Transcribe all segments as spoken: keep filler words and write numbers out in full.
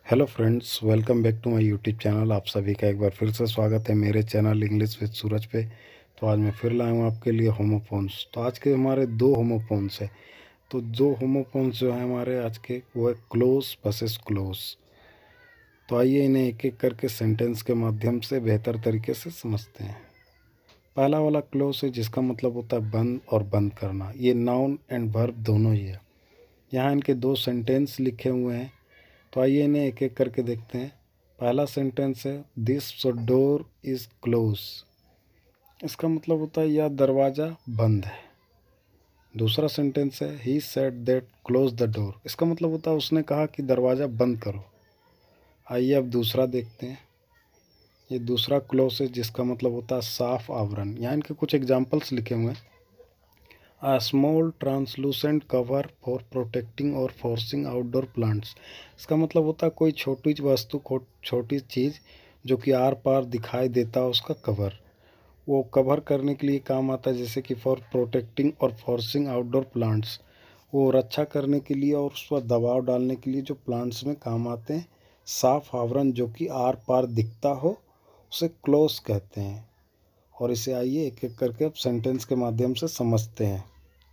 Hello friends, welcome back to my YouTube channel. आप सभी का एक बार फिर से स्वागत है मेरे चैनल इंग्लिश विद सूरज पे। तो आज मैं फिर लाया हूँ आपके लिए होमोफोन्स। तो आज के हमारे दो होमोफोन्स हैं। तो जो होमोफोन्स जो हैं हमारे आज के, वो है क्लोज वर्सेस क्लोज। तो आइए इन्हें एक एक करके सेंटेंस के माध्यम से बेहतर तरीके से समझते हैं। पहला वाला क्लोज है, जिसका मतलब होता है बंद और बंद करना। ये नाउन एंड वर्ब दोनों ही है। यहाँ इनके दो सेंटेंस लिखे हुए हैं। तो आइए इन्हें एक एक करके देखते हैं। पहला सेंटेंस है, दिस डोर इज़ क्लोज। इसका मतलब होता है यह दरवाज़ा बंद है। दूसरा सेंटेंस है, he said that close the door. इसका मतलब होता है उसने कहा कि दरवाज़ा बंद करो। आइए अब दूसरा देखते हैं। ये दूसरा क्लोज है, जिसका मतलब होता है साफ आवरण। यहाँ इनके कुछ एग्जाम्पल्स लिखे हुए हैं। A small translucent cover for protecting or forcing outdoor plants। इसका मतलब होता है कोई छोटी वस्तु, छोटी चीज़ जो कि आर पार दिखाई देता है, उसका कवर। वो कवर करने के लिए काम आता है, जैसे कि फॉर प्रोटेक्टिंग और फोर्सिंग आउटडोर प्लांट्स। वो रक्षा करने के लिए और उस पर दबाव डालने के लिए जो प्लांट्स में काम आते हैं। साफ आवरण जो कि आर पार दिखता हो, उसे क्लोज कहते हैं। और इसे आइए एक एक करके अब सेंटेंस के माध्यम से समझते हैं।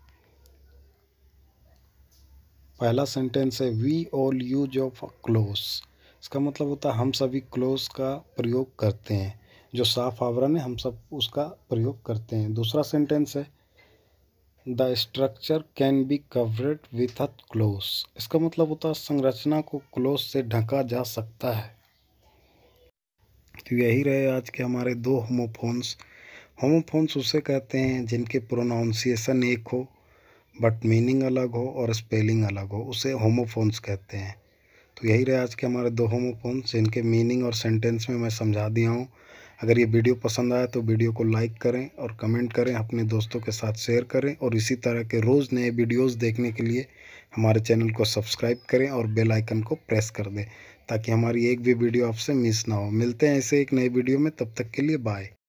पहला सेंटेंस है, we all use of close. इसका मतलब होता है हम सभी क्लोज का प्रयोग करते हैं। जो साफ आवरण है, हम सब उसका प्रयोग करते हैं। दूसरा सेंटेंस है, the structure can be covered with a close. इसका मतलब होता है संरचना को क्लोज से ढका जा सकता है। तो यही रहे आज के हमारे दो होमोफोन्स। होमोफोन्स उसे कहते हैं जिनके प्रोनाउंसिएशन एक हो बट मीनिंग अलग हो और स्पेलिंग अलग हो, उसे होमोफोन्स कहते हैं। तो यही रहे आज के हमारे दो होमोफोन्स, जिनके मीनिंग और सेंटेंस में मैं समझा दिया हूँ। अगर ये वीडियो पसंद आया तो वीडियो को लाइक करें और कमेंट करें, अपने दोस्तों के साथ शेयर करें, और इसी तरह के रोज़ नए वीडियोस देखने के लिए हमारे चैनल को सब्सक्राइब करें और बेल आइकन को प्रेस कर दें, ताकि हमारी एक भी वीडियो आपसे मिस ना हो। मिलते हैं ऐसे एक नए वीडियो में, तब तक के लिए बाय।